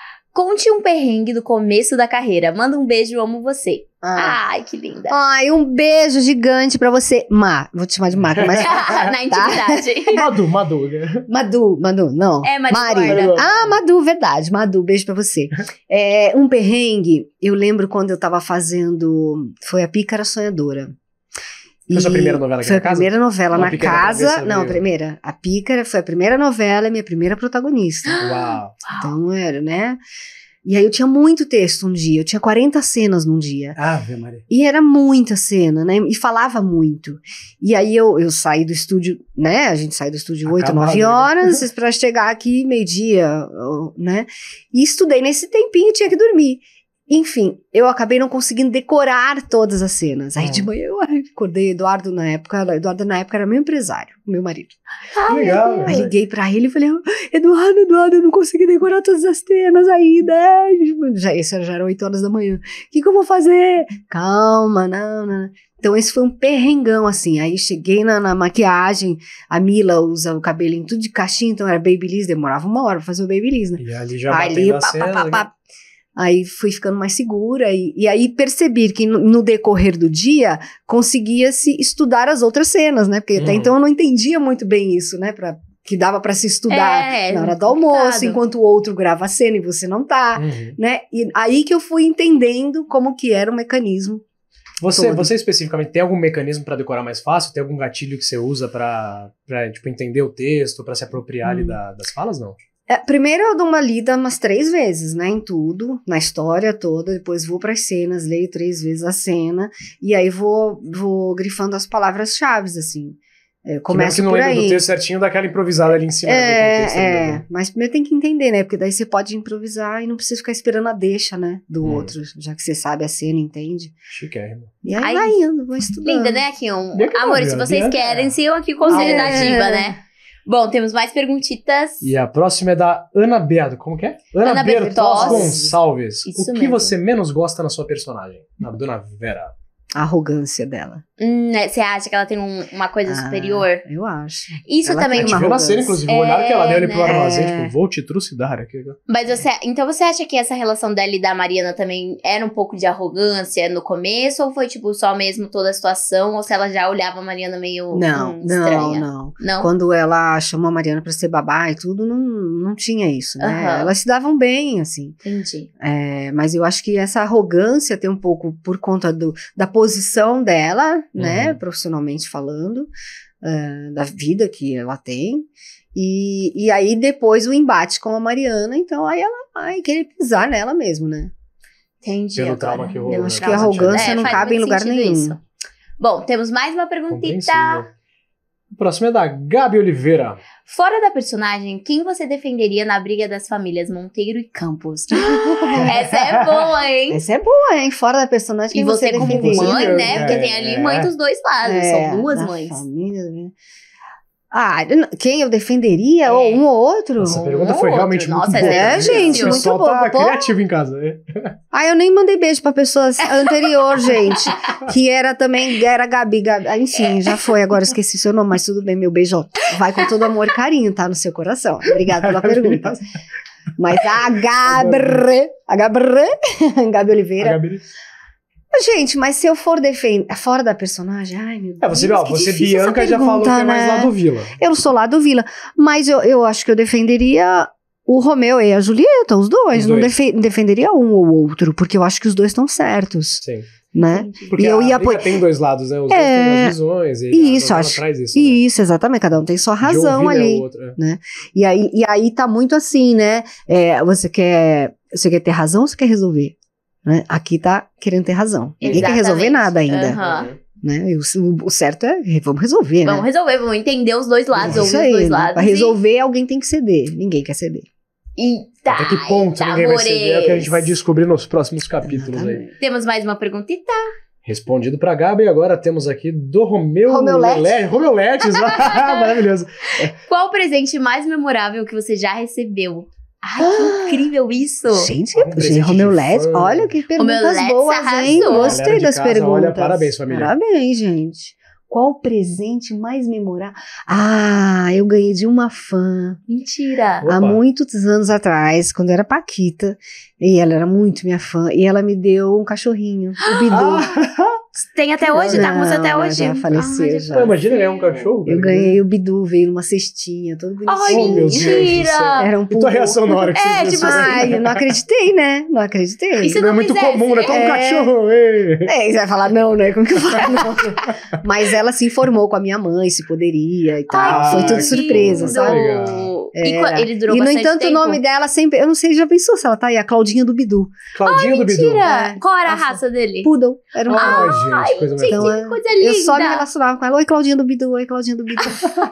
Conte um perrengue do começo da carreira. Manda um beijo, amo você. Ah. Ai, que linda. Ai, um beijo gigante pra você. Ma, vou te chamar de Ma, que é mais Na intimidade. Madu, Madu. Madu, Madu, não. É, Mari Mari. Eduarda. Ah, Madu, verdade. Madu, beijo pra você. É, um perrengue, eu lembro quando eu tava fazendo, foi a Pícara Sonhadora. Foi a sua primeira novela aqui Foi na a casa? primeira novela Uma na Pequena casa. Travessa Não, a veio. primeira. A Pícara foi a primeira novela, minha primeira protagonista. Uau. Então era, né? E aí eu tinha muito texto um dia, eu tinha quarenta cenas num dia. Ave Maria. E era muita cena, né? E falava muito. E aí eu, eu saí do estúdio, né? A gente sai do estúdio oito, Acabado, nove né? horas pra chegar aqui meio-dia, ó, né? E estudei nesse tempinho, tinha que dormir. Enfim, eu acabei não conseguindo decorar todas as cenas. Aí Hum. de manhã eu ai, acordei, Eduardo na época, Eduardo na época era meu empresário, meu marido. Que legal. Aí né? liguei pra ele e falei, Eduardo, Eduardo, eu não consegui decorar todas as cenas ainda. Já, isso já era oito horas da manhã. O que, que eu vou fazer? Calma, não, não. Então esse foi um perrengão, assim. Aí cheguei na, na maquiagem, a Mila usa o cabelinho tudo de caixinha, então era babyliss, demorava uma hora pra fazer o babyliss, né? E ali já Ali, batendo a pá, cena. pá, pá, pá. Aí fui ficando mais segura e, e aí percebi que no, no decorrer do dia conseguia-se estudar as outras cenas, né? Porque até Uhum. então eu não entendia muito bem isso, né? Pra, que dava pra se estudar É, na hora do complicado. almoço, enquanto o outro grava a cena e você não tá, Uhum. né? E aí que eu fui entendendo como que era o mecanismo. Você, todo. você especificamente tem algum mecanismo pra decorar mais fácil? Tem algum gatilho que você usa pra, pra tipo, entender o texto, pra se apropriar ali Hum. da- das falas? Não. É, primeiro eu dou uma lida umas três vezes, né, em tudo, na história toda, depois vou para as cenas, leio três vezes a cena, e aí vou, vou grifando as palavras-chave, assim. É, começo que não por lembra do aí. texto certinho, dá aquela improvisada ali em cima do contexto. É, né? é, mas primeiro tem que entender, né, porque daí você pode improvisar e não precisa ficar esperando a deixa, né, do Hum. outro, já que você sabe a cena, entende? Chiquérrimo. E aí Ai, vai indo, vai estudando. Linda, né, Kim? Bem que Amores, se não, vocês Bianca. querem, sigam aqui o Conselho É. da Diva, né? Bom, temos mais perguntitas. E a próxima é da Ana Beado. Como que é? Ana, Ana Bertos Bertos. Gonçalves. Isso o que mesmo. você menos gosta na sua personagem? Na Dona Vera. A arrogância dela. Hum, né, você acha que ela tem um- uma coisa Ah, superior? Eu acho. Isso ela também. tem A gente uma viu na arrogância. cena, inclusive, o É, olhar que ela deu ali pro né? armazém, É. tipo, vou te trucidar aqui. Mas você, então você acha que essa relação dela e da Mariana também era um pouco de arrogância no começo? Ou foi, tipo, só mesmo toda a situação? Ou se ela já olhava a Mariana meio Não, hum, não, estranha? não. Não? Quando ela chamou a Mariana pra ser babá e tudo, não, não tinha isso, né? Aham. Elas se davam bem, assim. Entendi. É, mas eu acho que essa arrogância tem um pouco por conta do, da posição dela, né? Profissionalmente falando, é, da vida que ela tem. E, e aí depois o embate com a Mariana, então aí ela vai querer pisar nela mesmo, né? Entendi. Pelo agora. trauma que rolou, Pelo né? Acho que trauma a arrogância É, não faz cabe em muito lugar sentido nenhum. isso. Bom, temos mais uma perguntita. Compreensível. O próximo é da Gabi Oliveira. Fora da personagem, quem você defenderia na briga das famílias Monteiro e Campos? Essa é boa, hein? Essa é boa, hein? Fora da personagem que E você, como defenderia. mãe, Você, né? Porque é, tem ali é. mãe dos dois lados. É, São duas da mães. família, né? Ah, quem eu defenderia? É. Ou um ou outro? Essa Um pergunta ou foi outro. realmente Nossa, muito boa. essa é É, gente, O muito pessoal boa. tá Pô. criativo em casa. né? Ah, eu nem mandei beijo pra pessoa anterior, gente. Que era também, era Gabi, Gabi. Ah, enfim, já foi, agora esqueci seu nome, mas tudo bem, meu beijo. ó, Vai com todo amor e carinho, tá? No seu coração. Obrigada pela pergunta. Mas a Gabre, a Gabre, Gabi A Oliveira. Gabi... Gente, mas se eu for defender fora da personagem, ai meu Deus. É, você, ó, que você difícil essa Bianca já falou que pergunta, é mais né? lá do Vila. Eu sou lá do Vila, mas eu, eu acho que eu defenderia o Romeu e a Julieta, os dois. Os Não dois. defe- defenderia um ou outro, porque eu acho que os dois estão certos, Sim. né? Entendi. Porque E eu a ia briga pô- tem dois lados, né? Os É, dois têm as visões. E a isso, novela acho. traz isso, né? Isso, exatamente. Cada um tem sua De razão ouvir, né, ali. o outro, é. E aí, e aí tá muito assim, né? É, você quer, você quer ter razão ou você quer resolver? Né? Aqui tá querendo ter razão. Ninguém quer resolver Exatamente. nada ainda. Aham. Né? E o, o certo é vamos resolver, Vamos né? resolver, vamos entender os dois lados, Isso ouvir aí, os dois né? lados. Pra resolver, alguém tem que ceder. Ninguém quer ceder. E, eita, Até que ponto eita, ninguém vai ceder é o que a gente vai amores. descobrir nos próximos capítulos aí. Exatamente. Temos mais uma perguntita. Respondido pra Gabi, e agora temos aqui do Romeu Romeulete. Lele- Romeuletes. Maravilhoso. Qual o presente mais memorável que você já recebeu? Ai, que incrível isso! Gente, Um presente gente Romeu de Let's, fã. olha que perguntas Let's boas, hein? arrasou. Gostei Galera de das casa, perguntas. olha, parabéns, família. Parabéns, gente. Qual o presente mais memorável? Ah, eu ganhei de uma fã Mentira! Opa. há muitos anos atrás, quando eu era Paquita. E ela era muito minha fã. E ela me deu um cachorrinho, o Bidu. Ah, Tem até hoje, tá com você até Não, hoje. já faleceu, Ai, já. pô, imagina ganhar um cachorro. Eu velho. ganhei o Bidu, veio numa cestinha, todo bonitinho. Ai, Oh, meu Deus do céu. mentira! Era um E tua pulgão. reação na hora que É, você viu tipo isso? Ai, eu não acreditei, né? Não acreditei. E se Não é não muito quisesse? comum, né? Toma um É. cachorro. ei. É, você vai falar não, né? Como que eu falo não? Mas ela se informou com a minha mãe se poderia e tal. Ai, Foi tudo que surpresa, lindo. sabe? Legal. E Era. qu- ele durou E, no bastante entanto, tempo? o nome dela sempre. Eu não sei, já pensou se ela tá aí? A Claudinha do Bidu. Claudinho do Bidu. Mentira! É. Qual era a Nossa. raça dele? Poodle. Era um Ai, poodle. gente, coisa mais Gente, Então, que é- coisa linda! Eu só me relacionava com ela. Oi, Claudinha do Bidu. Oi, Claudinha do Bidu.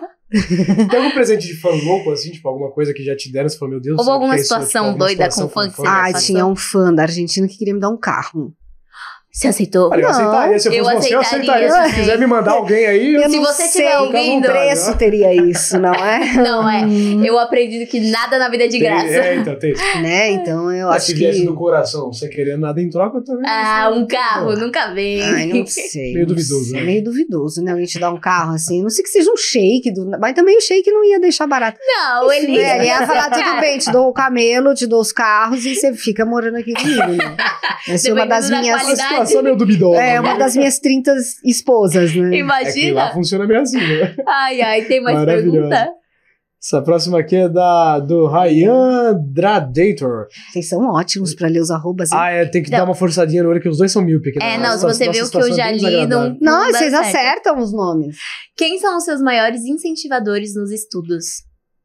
Tem algum presente de fã louco, assim? Tipo, alguma coisa que já te deram? Você falou, meu Deus do Ou céu, alguma que é isso? situação Tipo, alguma doida situação com fã que você Ah, passou? tinha um fã da Argentina que queria me dar um carro. Você aceitou? Olha, eu Não, aceitaria. Se eu eu fosse você, eu aceitaria aceitaria. Se também. quiser me mandar alguém aí, Eu Se não você sei tiver que ouvindo- preço teria isso, não é? Não, é. Eu aprendi que nada na vida é de Tem- graça. É, então, tem isso. Né? Então eu Mas acho se viesse que. do coração, sem querer nada em troca, eu também. Ah, um carro, nunca vem. Ai, não sei. Meio não duvidoso, sei. né? Meio duvidoso, né? Eu ia te dar um carro assim. Não sei que seja um shake, do... mas também o shake não ia deixar barato. Não, ele... É, ele ia falar, tudo bem, te dou o camelo, te dou os carros e você fica morando aqui comigo, né? Essa é uma Dependendo das da minhas. Uma qualidade. situação meio duvidosa. É, uma né? das minhas trinta esposas, né? É que Imagina. lá funciona meio assim, né? Ai, ai, tem mais Maravilhoso. pergunta? Essa próxima aqui é da, do Ryan Dradator. Vocês são ótimos pra ler os arrobas. hein? Ah, é, tem que Não. dar uma forçadinha no olho que os dois são míope. aqui, É, né? não, se Nossa- você nossa vê o que eu situação é já bem li, não... desagradável. não, não dá vocês certo. acertam os nomes. Quem são os seus maiores incentivadores nos estudos?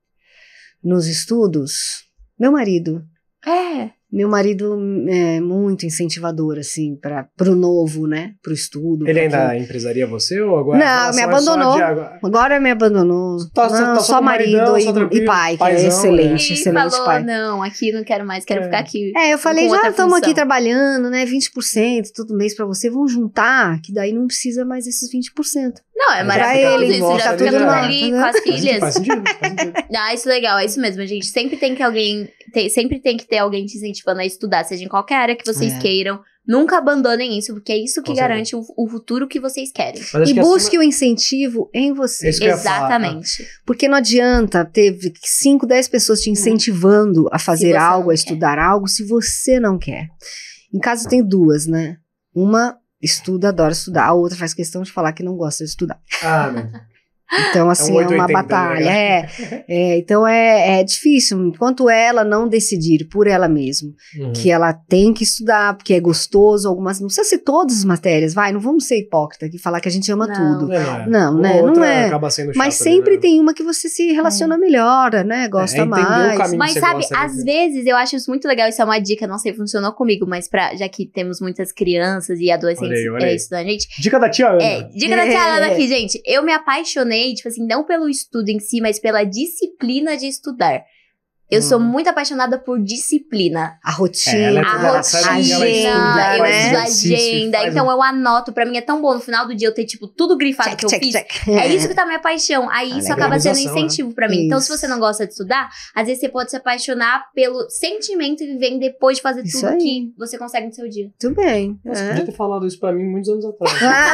Nos estudos, meu marido. É. Meu marido é muito incentivador, assim, para pro novo, né? Pro estudo. Ele pra ainda aquilo. empresaria você ou agora? Não, a relação me é só abandonou. de agora? Agora me abandonou. Tá- não, tá só só com marido maridão, e, só tranquilo, e pai, que paizão, é excelente, E excelente falou, pai. não, aqui não quero mais, quero É. ficar aqui. É, eu falei, com já outra estamos aqui função. trabalhando, né? vinte por cento todo mês pra você, vamos juntar, que daí não precisa mais esses vinte por cento. Não, é Pra maravilhoso ele, isso. gosta Já tudo ficamos lá, ali né? com as Faz sentido, filhas. faz sentido, faz sentido. Ah, isso é legal, é isso mesmo, gente. Sempre tem que alguém, tem- sempre tem que ter alguém te incentivando a estudar, seja em qualquer área que vocês É. queiram. Nunca abandonem isso, porque é isso que Com garante o, o futuro que vocês querem. Mas acho E que busque acima- o incentivo em você. Isso que eu ia falar. Exatamente. Porque não adianta ter cinco, dez pessoas te incentivando a fazer você não algo, a quer. estudar algo, se você não quer. Em casa tem duas, né? Uma estuda, adora estudar, a outra faz questão de falar que não gosta de estudar. Ah, meu. Então, assim, é, uma oitocentos e oitenta, batalha. né? É, é, então, é, é difícil. Enquanto ela não decidir por ela mesma Uhum. que ela tem que estudar, porque é gostoso, algumas. Não precisa ser todas as matérias, vai, não vamos ser hipócrita aqui, falar que a gente ama Não. tudo. É, não, é. Não, Uma né? outra Não é. acaba sendo Mas chato ali, sempre né? tem uma que você se relaciona melhor, né? Gosta É, entender o mais. caminho. Mas você sabe, gosta, né? às vezes eu acho isso muito legal, isso é uma dica, não sei, funcionou comigo, mas pra, já que temos muitas crianças e adolescentes Olha aí, olha é, aí. estudando a gente. Dica da tia Ana. É, dica da tia Ana aqui, gente. Eu me apaixonei, tipo assim, não pelo estudo em si, mas pela disciplina de estudar. Eu Hum. sou muito apaixonada por disciplina. A É, rotina. ela é A toda- ela sai daqui, ela rotina, estuda, eu faz estudo a exercício, agenda. faz- Então eu anoto. Pra mim é tão bom no final do dia eu ter, tipo, tudo grifado que eu fiz. É isso que tá minha paixão. Aí Ah, isso legal. acaba sendo um Organização, né? incentivo pra mim. Então, se Isso. você não gosta de estudar, às vezes você pode se apaixonar pelo sentimento que vem depois de fazer Isso tudo aí. que você consegue no seu dia. Muito bem. Nossa, é. podia ter falado isso pra mim muitos anos atrás.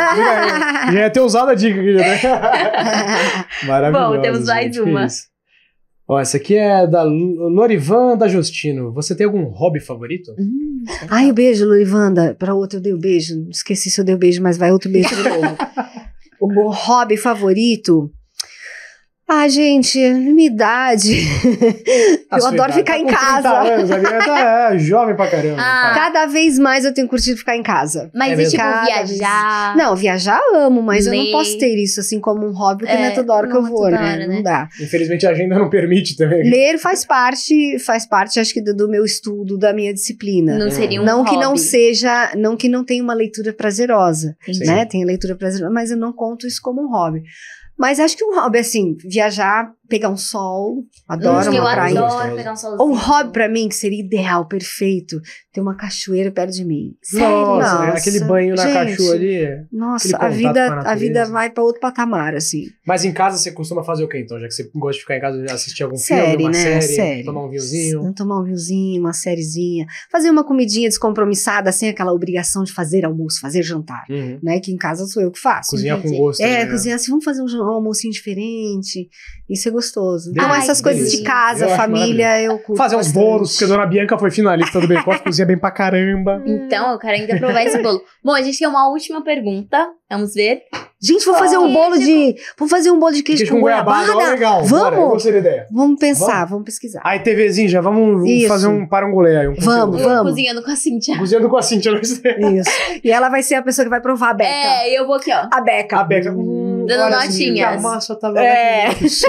Ah. Já ia ter usado a dica aqui, né? Maravilhoso. Bom, temos mais gente, uma. que isso. Ó, essa aqui é da Lu- Lorivan da Justino. Você tem algum hobby favorito? Ai, o beijo, Luivanda. Pra outra eu dei o beijo. Esqueci se eu dei o beijo, mas vai outro beijo de novo. O meu hobby favorito. Ah, gente, minha idade. A eu sua adoro idade ficar tá em com trinta casa. anos, a minha tá é, jovem pra caramba. Ah, Tá. Cada vez mais eu tenho curtido ficar em casa. Mas É e mesmo? tipo, Cada viajar. Não, viajar amo, mas eu Ler. não posso ter isso assim como um hobby, porque É, não é toda hora que eu não é vou, toda né? hora, Não né? dá. Infelizmente a agenda não permite também. Ler faz parte, faz parte, acho que do, do meu estudo, da minha disciplina. Não seria um não que não hobby. seja, não que não tenha uma leitura prazerosa, Entendi. né? Tem leitura prazerosa, mas eu não conto isso como um hobby. Mas acho que um hobby, assim, viajar, pegar um sol, adoro Hum, eu uma praia. adoro Gostoso. pegar um solzinho. Ou um hobby pra mim, que seria ideal, perfeito, ter uma cachoeira perto de mim. Nossa, Nossa, aquele banho na gente. cachoeira ali. é- Nossa, Aquele a contato vida, com a a natureza. vida vai pra outro patamar, assim. Mas em casa você costuma fazer o quê então? Já que você gosta de ficar em casa, assistir algum Série, filme, uma né? série, Série. tomar um vinhozinho. Vamos tomar um vinhozinho, uma sériezinha. Fazer uma comidinha descompromissada, sem aquela obrigação de fazer almoço, fazer jantar. Uhum. Né? Que em casa sou eu que faço. Cozinhar com entendi. gosto. É, né? cozinhar assim, vamos fazer um, jan- um almocinho diferente. Isso é gostoso. Então, Ai, essas que coisas de delícia. casa, Eu acho família, eu curto Fazer uns bastante. bolos, porque a dona Bianca foi finalista do Bake Off, cozinha bem pra caramba. Então, eu quero ainda provar esse bolo. Bom, a gente tem uma última pergunta. Vamos ver. Gente, vou fazer um bolo de. Vou fazer um bolo de queijo, Queijo com com goiabada, goiabada. ó, legal. Vamos? Bora, eu gostei da ideia. Vamos pensar, vamos, pesquisar. Aí, TVzinho, já vamos Isso. fazer um parangolé aí. Um Vamos, conteúdo. vamos. Cozinhando com a Cintia. Cozinhando com a Cintia, eu gostei. Isso. E ela vai ser a pessoa que vai provar a Beca. É, eu vou aqui, ó. A Beca. A Beca. Hum, Dando olha, notinhas. Cintia, A massa tava É. muito seco.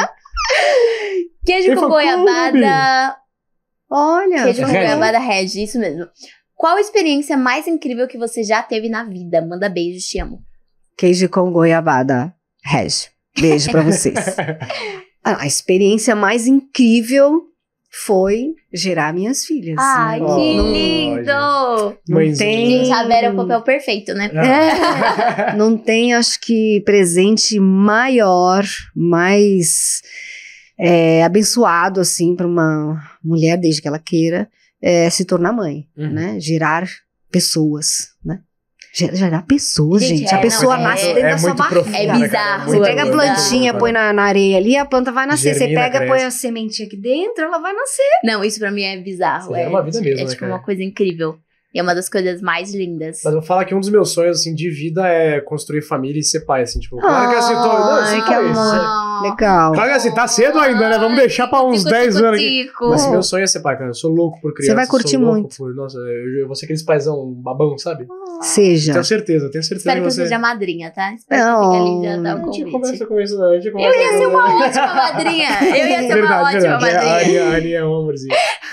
Queijo Ele com falou, goiabada. Olha. Queijo com Regi. goiabada Regi, isso mesmo. Qual a experiência mais incrível que você já teve na vida? Manda beijos, te amo. Queijo com goiabada. Reg. Beijo pra vocês. Ah, a experiência mais incrível foi gerar minhas filhas. Ai, Não- que não- lindo! Não Mãezinha. tem- Gente, a Vera é o papel perfeito, né? É, não tem, acho que, presente maior, mais é, abençoado, assim, para uma mulher, desde que ela queira, é, se tornar mãe, Uhum. né? Gerar pessoas, né? Ger- Gerar pessoas, Gente, gente. é, a pessoa não, nasce é- dentro é da sua muito barriga. profundo, É né, cara? bizarro, Muito Você pega a é profundo, plantinha, né? põe na, na areia ali, a planta vai nascer. Germina, Você pega, cresce. põe a sementinha aqui dentro, ela vai nascer. Não, isso pra mim é bizarro. Você É, gera uma vida mesmo, é né, tipo cara? uma coisa incrível. E é uma das coisas mais lindas. Mas eu vou falar que um dos meus sonhos, assim, de vida é construir família e ser pai, assim, tipo... Claro que assim, tô... Não, Ai, assim, que foi isso. amor. Legal. Claro que assim, tá cedo ainda, né? Vamos deixar pra uns Tico, dez tico, anos aqui. tico. Mas assim, meu sonho é ser pai, cara. Eu sou louco por criança. Você vai sou curtir louco muito. Por, nossa, eu, eu vou ser aqueles paizão babão, sabe? Seja. Tenho certeza, tenho certeza Espero que eu você... seja madrinha, tá? Espero Não. que fique ali já dar o A gente convite. conversa com isso, não. A gente Eu conversa ia com ser isso. uma ótima madrinha. Eu ia ser uma Verdade, ótima verdade. A madrinha. Aninha, a Aninha é um amorzinho.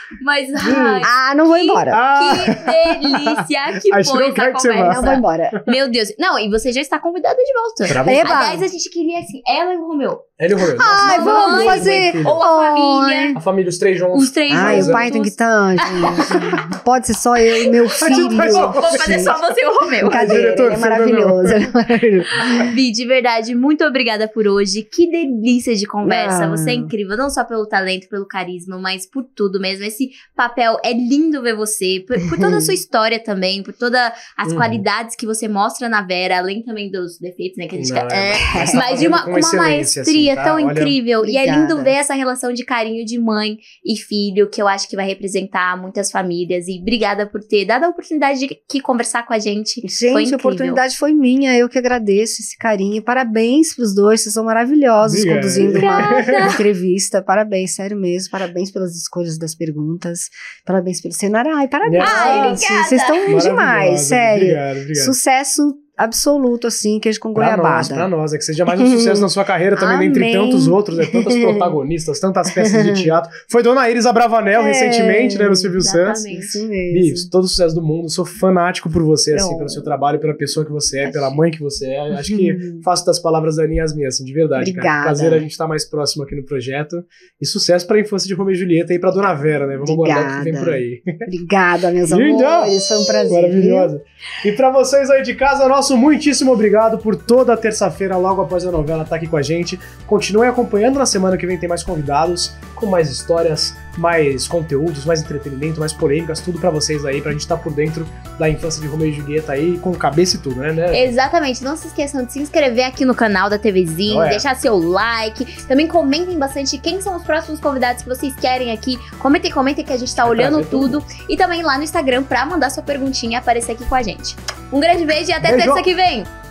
Mas, ai, Ah, não vou que- embora. Ah, que delícia que A gente foi não quer essa que você vá. conversa. Não vou embora. Meu Deus. Não, e você já está convidada de volta. pra você. Eba. Aliás, a gente queria, assim, ela e o Romeu. Ele e o Romeu. Nossa, Ai, mãe, vamos mãe, fazer. filho. Ou a família. A família, os três juntos. Os três Ai, juntos. o pai tem que estar, gente. Não pode ser só eu e meu filho. faz só- Vou fazer só você e o Romeu. Brincadeira, Diretor, ele é filho, maravilhoso. Ele é maravilhoso. Vi, de verdade, muito obrigada por hoje. Que delícia de conversa. Ah. Você é incrível, não só pelo talento, pelo carisma, mas por tudo mesmo. Esse papel é lindo ver você, por, por toda a sua história também, por todas as Uhum. qualidades que você mostra na Vera, além também dos defeitos, né, que a gente Não, quer. é, É, mas tá mas de uma, fazendo com com uma excelência, maestria assim, tá? tão Olha, incrível. E é obrigada. lindo ver essa relação de carinho de mãe e filho, que eu acho que vai representar muitas famílias. E obrigada por ter dado a oportunidade de aqui conversar com a gente. Foi Gente, a incrível. oportunidade foi minha. Eu que agradeço esse carinho. Parabéns pros dois. Vocês são maravilhosos Obrigado. conduzindo uma Obrigada. entrevista. Parabéns, sério mesmo. Parabéns pelas escolhas das perguntas. Parabéns pelo cenário. Ai, parabéns. Ai, Vocês vocês estão Maravilhosa. demais, sério. Obrigado, obrigado. Sucesso absoluto, assim, queijo com Pra goiabada. nós, pra nós. É que seja mais um sucesso na sua carreira também, Amém. dentre tantos outros, né? Tantas protagonistas, tantas peças de teatro. Foi Dona Iris Abravanel É, recentemente, né? No Silvio Santos. exatamente. Isso Bi, mesmo. todo o sucesso do mundo. Sou fanático por você, assim, Não. pelo seu trabalho, pela pessoa que você é, pela mãe que você é. Acho que faço das palavras da Aninha as minhas, assim, de verdade, cara. Obrigada. Prazer a gente estar mais próximo aqui no projeto. E sucesso pra infância de Romeu e Julieta e pra Dona Vera, né? Vamos aguardar o que vem por aí. Obrigada, meus Linda! amores. Foi um prazer. Maravilhosa. E pra vocês aí de casa, nosso muitíssimo obrigado por toda terça-feira, logo após a novela, estar aqui com a gente. Continuem acompanhando, na semana que vem tem mais convidados, com mais histórias, mais conteúdos, mais entretenimento, mais polêmicas, tudo pra vocês aí, pra gente estar por dentro da infância de Romeu e Julieta aí, com cabeça e tudo, né? né? Exatamente, não se esqueçam de se inscrever aqui no canal da TVzinho, Não é? deixar seu like, também comentem bastante quem são os próximos convidados que vocês querem aqui, comentem, comentem que a gente tá É olhando prazer tudo, e também lá no Instagram pra mandar sua perguntinha e aparecer aqui com a gente. Um grande beijo e até Beijo. terça que vem!